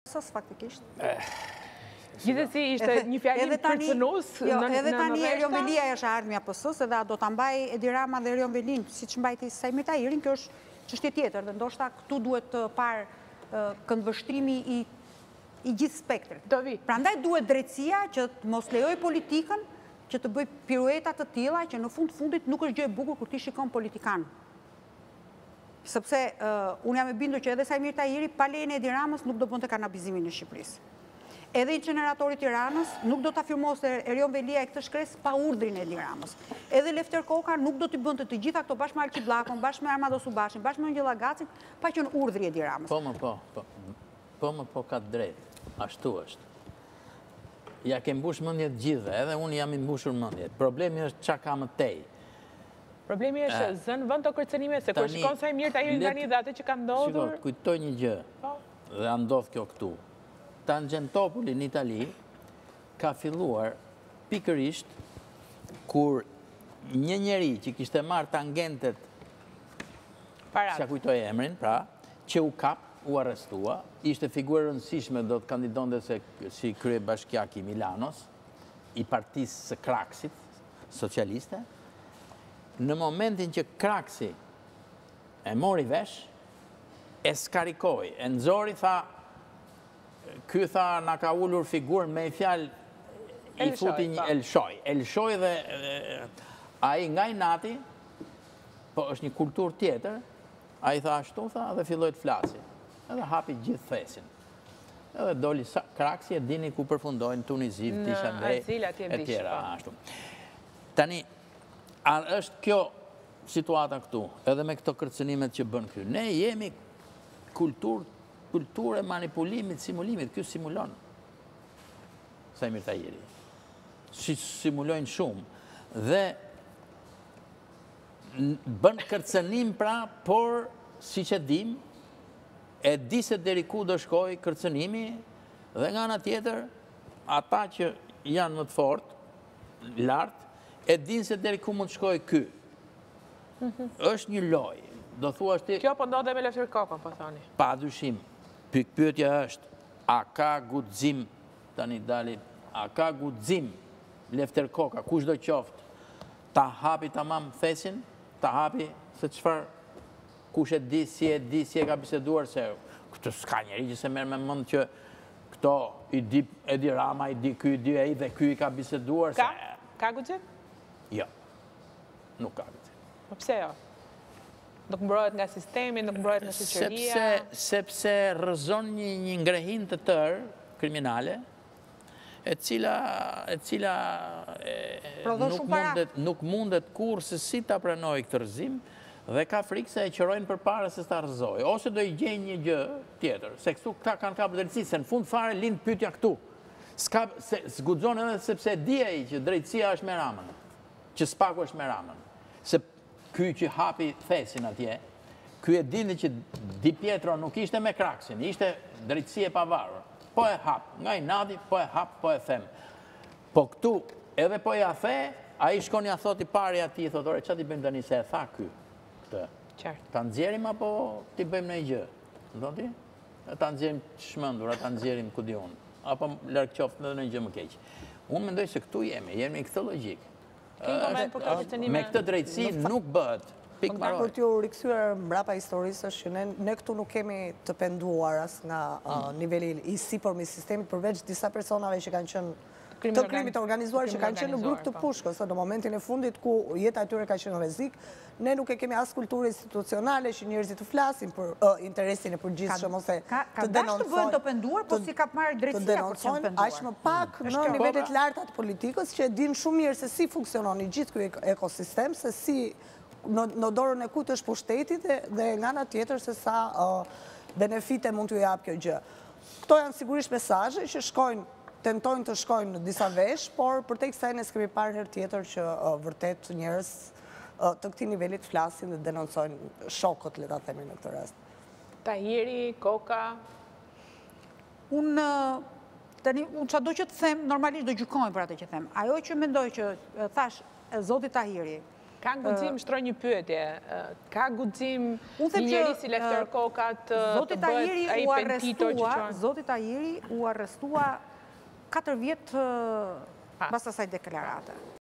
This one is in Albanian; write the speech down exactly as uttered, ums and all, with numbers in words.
faktikisht. Gjithësi ishte një fjalim përcënus në rreshta. Edhe tani Erion Velia është ardhmë i A P S-s, edhe do ta mbaj Edi Rama dhe Erion Velin, siç mbajti Sajmir Tahirin, kjo është çështje tjetër dhe ndoshta këtu duhet të parë këndvështrimi i i gjithë spektrit. Prandaj duhet drejtësia që të mos lejoj politikën që të bëj pirueta të tilla që në fund fundit nuk është gjë e bukur kur ti shikon politikan. Sepse unë jam e bindur që edhe Sajmir Tahiri pa lejen e Edi Ramës nuk do bënte kanabizimin në Shqipërisë. Edhe incineratori Tiranës nuk do ta firmoste Erion Velia e këtë shkresë pa urdhrin e Edi Ramës. Edhe Lefter Koka nuk do t'i bënte të gjitha këto bashkë me Alqi Bllakun, bashkë me Armando Subashin, bashkë me Ngjella Gacin, pa qenë urdhri i Edi Ramës. Po, më po, po. Po, më po ka drejt. Ashtu është. Ja ke mbush mendjet gjithë, edhe unë jam i mbushur mendjet. Problemi është çka ka më tej. Problemi është zën vend të kërcënime se kur shikon Sajmir Tahiri tani dhe atë që ka ndodhur. Shikoj, kujtoj një gjë. Dhe ndodh kjo këtu. Tangentopoli në Itali ka filluar pikërisht kur një njeri që kishte marrë tangentet, çka kujtoj emrin, pra, që u kap, u arrestua, ishte figurë rëndësishme do të kandidonte si krye bashkiak i Milanos, i partisë së Kraksit, socialiste. Në momentin që Kraksi e mori vesh, e skarikoi, e nxori, tha, ky tha na ka ulur figurën me fjalë i futi një elshoj. Elshoj dhe ai nga i nati, po është një kulturë tjetër, ai tha ashtu, tha, dhe filloi të flasi. Edhe hapi gjithë thesin. Edhe doli Kraksi e dini ku përfundojnë Tunizi, Tishandej, e tjera. Tani, është kjo situata këtu, edhe me këto kërcënimet që bën këtu. Ne jemi kulturë e manipulimit, simulimit. Kjo simulon. Sajmir Tahiri. Simulojnë shumë. Dhe bën kërcënim pra, por, si që dim, e di se deri ku do shkoj kërcënimi, dhe nga ana tjetër, ata që janë më të fortë, lartë, e din se deri ku mund të shkoj ky. Është një lojë. Do thua ti. Kjo po ndodhe me Lefter Kokën, po thoni. Pa dyshim. Pyetja është, a ka guxim tani dali, a ka guxim Lefter Koka, kush do qoftë, ta hapi tamam thesin, ta hapi se çfarë kush e di, si e di, si e ka biseduar, se këtë s'ka njeri që se merë me mënd që këto i di Edi Rama, i di ky, i di ai, dhe ky i ka biseduar. Ka? Ka guxim? Jo, nuk ka guxim. Po pse jo? Nuk mbrohet nga sistemi, nuk mbrohet nga shoqëria? Sepse rrëzon një ngrehin të tërë, kriminale, e cila nuk mundet kur se si ta pranoj këtë rrëzim, dhe ka frikë se e qërojnë për pare se s'ta rëzoj. Ose do i gjenjë një gjë tjetër, se këtu këta kanë kapë drejtësi, se në fund fare lindë pyetja këtu. S'guxon edhe sepse di ai që drejtësia është me Ramën, që s'paku është me Ramën. Se ky që hapi thesin atje, ky e dini që Di Pietro nuk ishte me Kraksin, ishte drejtësi e pavarur. Po e hap, nga i nati, po e hap, po e them. Po këtu, edhe po e a the, a i shkon ja thot i pari ati, i thot, ore, që ti bëjmë tani se e tha ky? Ta nxjerim apo ti bëjmë në i gjë? Ndon ti? Ta nxjerim shmëndur, ta nxjerim ku di unë. Apo lërë qoftë në në gjë më keqë. Unë mendoj se këtu jemi, jemi këtë logjikë. Me këtë drejtësi nuk bëhet. Për t'ju rikthyer mbrapa historisë është që ne këtu nuk kemi të penduar as nga niveli i sipërmi i sistemit, përveç disa personave që kanë qenë të krimit organizuar, që kanë qenë në grup të pushkës, në momentin e fundit ku jeta e tyre ka qenë në rrezik, ne nuk e kemi as kulturë institucionale që njerëzit të flasin për interesin e përgjithshëm ose të denoncojnë. Ka dashur të bëhen të penduar, po si ka marrë drejtësia për të penduar. Aq më pak në nivelet larta të politikës që e dinë shumë mirë se si funksionon i gjithë ky ekosistem, se si në dorën e kujt është pushteti dhe nga ana tjetër se sa benefite mund t'ju jap kjo gjë. Këto janë sigurisht mesazhe që shkojnë tentojnë të shkojnë në disa vesh, por për tek sa ne s'kemi parë herë tjetër që vërtet njerëz të këtij niveli të flasin dhe denoncojnë shokët, le ta themi në këtë rast. Tahiri, Koka. Unë tani unë çdo që të them, normalisht do gjykojmë për atë që them. Ajo që mendoj që thash zoti Tahiri, Ka guxim, shtroj një pyetje, ka guxim një njeri si Lefter Koka të bëhet ai pentito që qonë? Zoti Tahiri u arrestua katër vjetë pas asaj deklarate.